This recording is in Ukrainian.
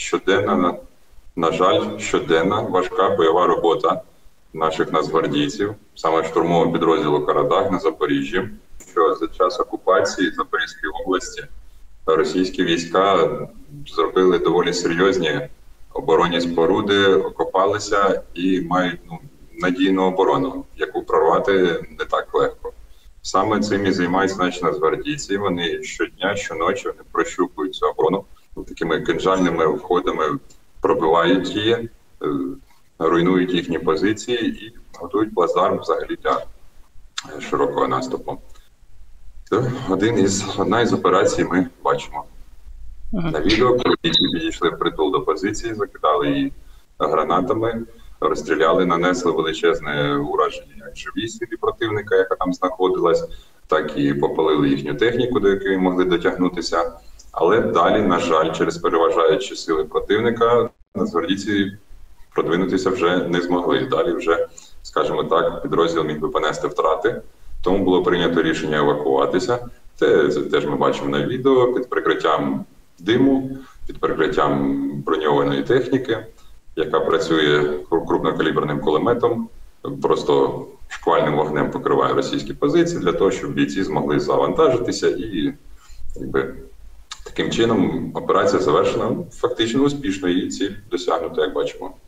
щоденна, на жаль, щоденна важка бойова робота наших нацгвардійців, саме штурмового підрозділу «Карабах» на Запоріжжі, що за час окупації Запорізької області російські війська зробили доволі серйозні оборонні споруди, окопалися і мають надійну оборону, яку прорвати не так легко. Саме цим і займаються наші нацгвардійці. Вони щодня, щоночі вони прощупують цю оборону, такими кинжальними входами пробивають її, руйнують їхні позиції і готують плацдарм взагалі для широкого наступу. Це одна із операцій ми бачимо. На відео бійці підійшли впритул до позиції, закидали її гранатами, розстріляли, нанесли величезне ураження як живій силі противника, яка там знаходилась, так і попалили їхню техніку, до якої могли дотягнутися. Але далі, на жаль, через переважаючі сили противника, нацгвардійці продвинутися вже не змогли. Далі вже, скажімо так, підрозділ міг би понести втрати. Тому було прийнято рішення евакуватися. Це теж ми бачимо на відео під прикриттям диму, під прикриттям броньованої техніки, яка працює крупнокаліберним кулеметом, просто шквальним вогнем покриває російські позиції для того, щоб бійці змогли завантажитися і таким чином операція завершена фактично успішно і ціль досягнута, як бачимо.